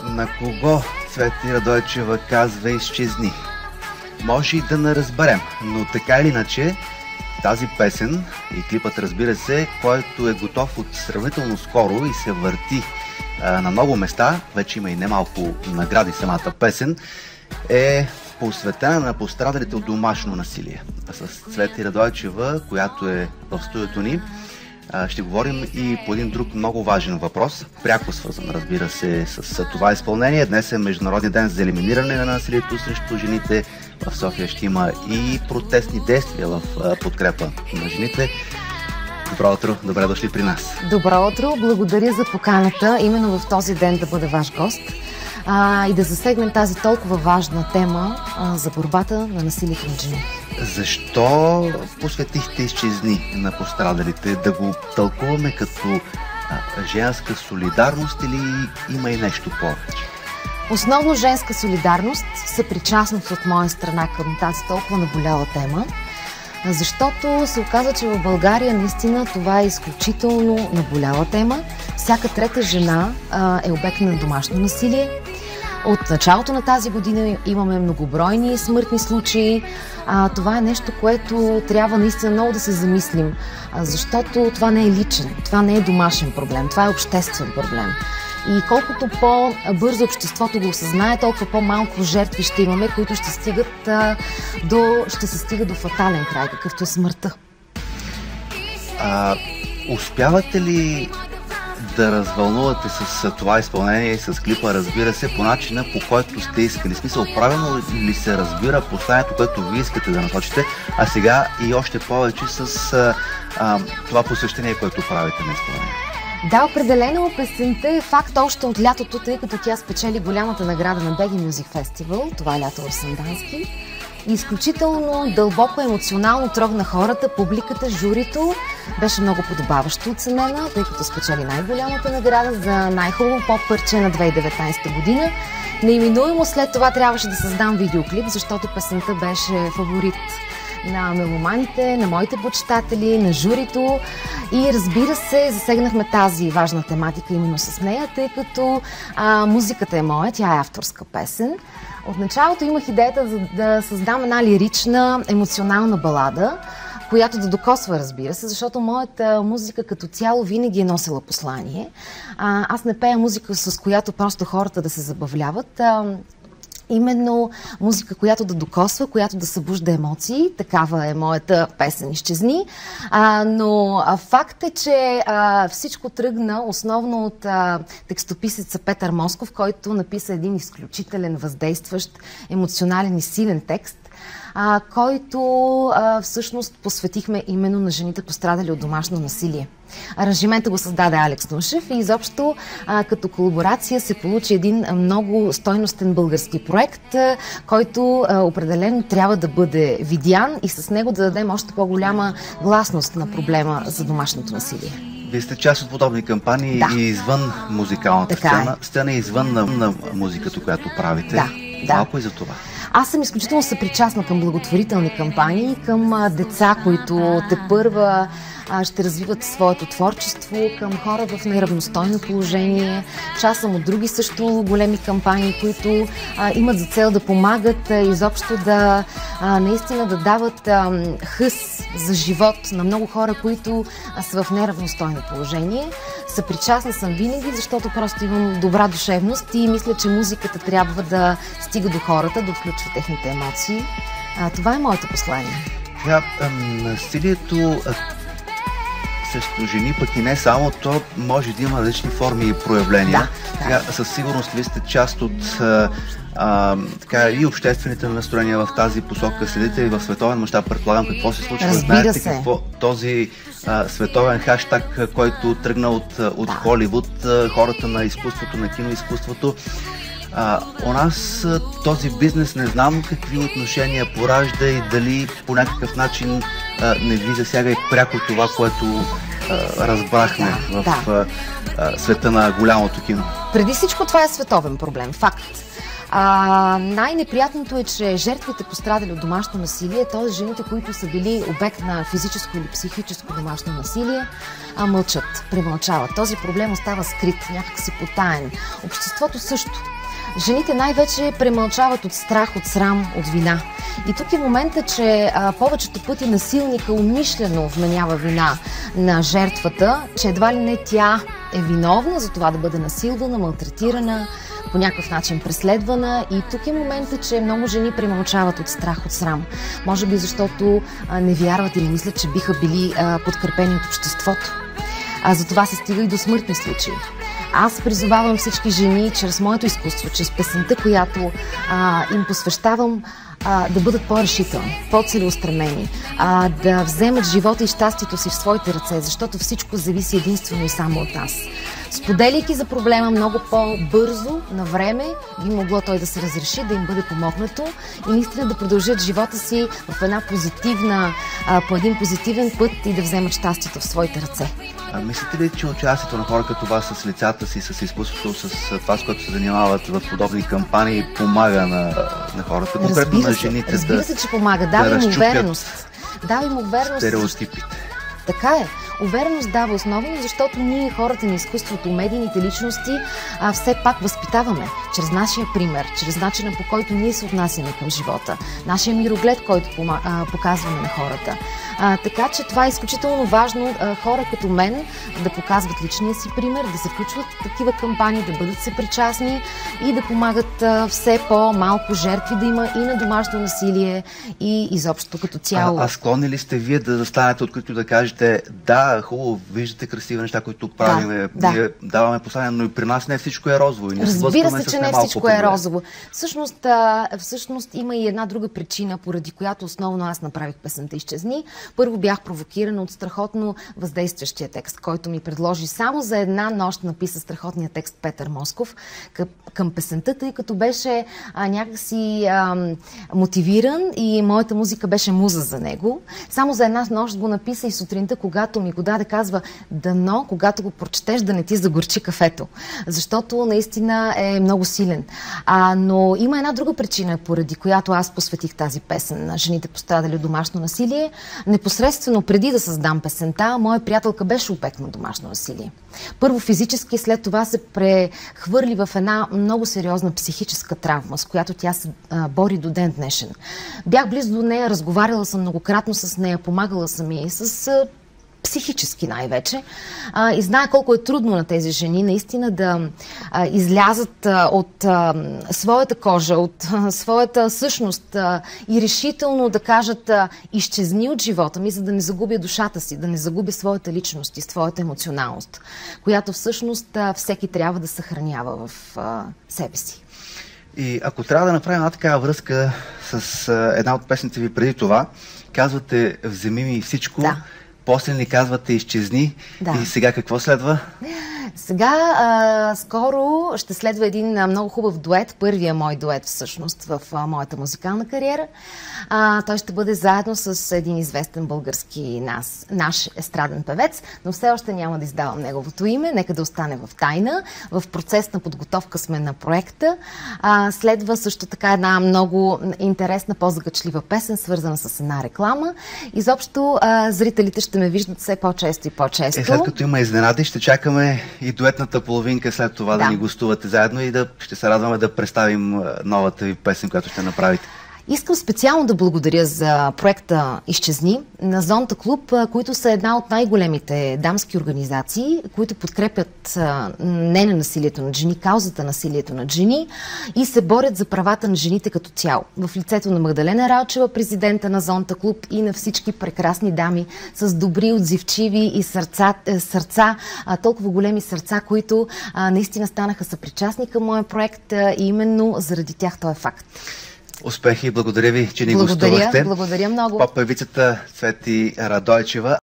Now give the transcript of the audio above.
На кого Цвети Радойчева казва "изчезни"? Може и да не разберем, но така или иначе тази песен и клипът, разбира се, който е готов от сравнително скоро и се върти на много места, вече има и немалко награди самата песен, е посветена на пострадалите от домашно насилие. С Цвети Радойчева, която е в студиото ни, ще говорим и по един друг много важен въпрос, пряко свързан, разбира се, с това изпълнение. Днес е Международния ден за елиминиране на насилието срещу жените. В София ще има и протестни действия в подкрепа на жените. Добро утро, добре дошли при нас. Добро утро, благодаря за поканата, именно в този ден да бъда ваш гост и да засегнем тази толкова важна тема за борбата на насилието над жени. Защо посветихте "изчезни" на пострадалите? Да го тълкуваме като женска солидарност или има и нещо повече? Основно женска солидарност, съпричастност от моя страна към тази толкова наболяла тема, защото се оказа, че в България наистина това е изключително наболяла тема. Всяка трета жена е обект на домашно насилие. От началото на тази година имаме многобройни смъртни случаи. Това е нещо, което трябва наистина много да се замислим, защото това не е личен, това не е домашен проблем, това е обществен проблем. И колкото по-бързо обществото го осъзнае, толкова по-малко жертви ще имаме, които ще се стига до фатален край, какъвто е смъртта. Успявате ли да развълнувате с това изпълнение и с клипа, разбира се, по начина, по който сте искали? Смисъл, правилно ли се разбира посланието, което вие искате да насочите, а сега и още повече с това посвещение, което правите на изпълнение? Да, определено песента е факт още от лятото, тъй като тя спечели голямата награда на BG Music Festival, това лято в Сандански. Изключително дълбоко емоционално трогна хората, публиката, журито. Беше много подобаващо оценена, тъй като спечели най-голямата награда за най-хубаво поп-парче на 2019 година. Неименуемо след това трябваше да създам видеоклип, защото песента беше фаворит на меломаните, на моите почитатели, на журито и разбира се, засегнахме тази важна тематика именно с нея, тъй като музиката е моя, тя е авторска песен. От началото имах идеята да създам една лирична, емоционална балада, която да докосва, разбира се, защото моята музика като цяло винаги е носила послание. Аз не пея музика, с която просто хората да се забавляват. Именно музика, която да докосва, която да събужда емоции. Такава е моята песен "Изчезни". Но факт е, че всичко тръгна основно от текстописеца Петър Москов, който написа един изключителен, въздействащ, емоционален и силен текст, който всъщност посветихме именно на жените, пострадали от домашно насилие. Аранжимента го създаде Алекс Нушев и изобщо като колаборация се получи един много стойностен български проект, който определено трябва да бъде видян и с него да дадем още по-голяма гласност на проблема за домашното насилие. Вие сте част от подобни кампании и извън музикалната сцена, извън на музиката, която правите. Малко и за това. Аз съм изключително съпричастна към благотворителни кампании, към деца, които тепърва ще развиват своето творчество, към хора в неравностойно положение. Част съм от други също големи кампании, които имат за цел да помагат изобщо да наистина да дават хъс за живот на много хора, които са в неравностойно положение. Съпричастна съм винаги, защото просто имам добра душевност и мисля, че музиката трябва да стига до хората, да включва техните емоции. Това е моето послание. Насилието срещу жени, пък и не само, то може да има различни форми и проявления. Със сигурност вие сте част от и обществените настроения в тази посока. Следите и в световен мащаб, предполагам, какво се случва. Знаете какво този световен хаштаг, който тръгна от Холивуд, хората на изкуството, на киноизкуството. У нас този бизнес не знам какви отношения поражда и дали по някакъв начин не ви засяга и пряко това, което разбрахме в света на голямото кино. Преди всичко това е световен проблем, факт. Най-неприятното е, че жертвите, пострадали от домашно насилие, т.е. жените, които са били обект на физическо или психическо домашно насилие, мълчат, премълчават. Този проблем остава скрит, някак си потаен. Обществото също. Жените най-вече премълчават от страх, от срам, от вина. И тук е момента, че повечето пъти насилника умишлено вменява вина на жертвата, че едва ли не тя е виновна за това да бъде насилвана, малтретирана, по някакъв начин преследвана. И тук е момента, че много жени премълчават от страх, от срам. Може би защото не вярват или мислят, че биха били подкрепени от обществото. За това се стига и до смъртни случаи. Аз призовавам всички жени чрез моето изкуство, чрез песента, която им посвещавам, да бъдат по-решителни, по-целеустремени, да вземат живота и щастието си в своите ръце, защото всичко зависи единствено и само от нас. Споделяйки за проблема много по-бързо, на време, би могло той да се разреши, да им бъде помогнато и наистина да продължат живота си в една позитивна, по един позитивен път и да вземат щастието в своите ръце. Мислите ли, че участието на хора като вас с лицата си, с изкуството, с това, с което се занимават в подобни кампании, помага на хората, конкретно на жените? Разбира се, че помага. Дава им увереност. Дава им увереност. Стереотипите. Така е. Увереност дава основно, защото ние, хората на изкуството, медийните личности, все пак възпитаваме чрез нашия пример, чрез начина, по който ние се отнасяме към живота, нашия мироглед, който показваме на хората. Така че това е изключително важно, хора като мен да показват личния си пример, да се включват в такива кампании, да бъдат съпричастни и да помагат все по-малко жертви да има и на домашно насилие и изобщо като цяло. А склонни ли сте вие да застанете открито да кажете: да, хубаво, виждате красиви неща, които правиме, ние даваме послания, но и при нас не всичко е розово. И разбира се, че не всичко е розово. Всъщност има и една друга причина, поради която основно аз направих песента "Изчезни". Първо бях провокирана от страхотно въздействащия текст, който ми предложи само за една нощ написа страхотния текст Петър Москов към песента, тъй като беше някакси мотивиран и моята музика беше муза за него. Само за една нощ го написа и сутринта, когато ми го даде, казва: дано, когато го прочетеш, да не ти загорчи кафето. Защото наистина е много силен. Но има една друга причина, поради която аз посветих тази песен на жените, пострадали от домашно насилие. Непосредствено преди да създам песента, моя приятелка беше обект на домашно насилие. Първо физически, след това се прехвърли в една много сериозна психическа травма, с която тя се бори до ден днешен. Бях близо до нея, разговаряла съм многократно с нея, помагала съм и с психически най-вече. И знае колко е трудно на тези жени наистина да излязат от своята кожа, от своята същност и решително да кажат: изчезни от живота ми, за да не загубя душата си, да не загубя своята личност и своята емоционалност, която всъщност всеки трябва да съхранява в себе си. И ако трябва да направим една такава връзка с една от песните ви преди това, казвате: вземи ми всичко. Да. После ни казвате: изчезни. Да. И сега какво следва? Сега скоро ще следва един много хубав дует, първия мой дует всъщност в моята музикална кариера. Той ще бъде заедно с един известен български наш естраден певец, но все още няма да издавам неговото име, нека да остане в тайна. В процес на подготовка сме на проекта. Следва също така една много интересна, по-загачлива песен, свързана с една реклама. Изобщо зрителите ще ме виждат все по-често и по-често. След като има изненади, ще чакаме и дуетната половинка след това да ни гостувате заедно и ще се радваме да представим новата ви песен, която ще направите. Искам специално да благодаря за проекта "Изчезни" на Зонта клуб, които са една от най-големите дамски организации, които подкрепят не на насилието над жени, каузата насилието над жени и се борят за правата на жените като цяло. В лицето на Магдалена Ралчева, президента на Зонта клуб, и на всички прекрасни дами с добри, отзивчиви и сърца, толкова големи сърца, които наистина станаха съпричастни към моя проект и именно заради тях той е факт. Успехи и благодаря ви, че ни гостувахте. Благодаря много. Поп-певицата Цвети Радойчева.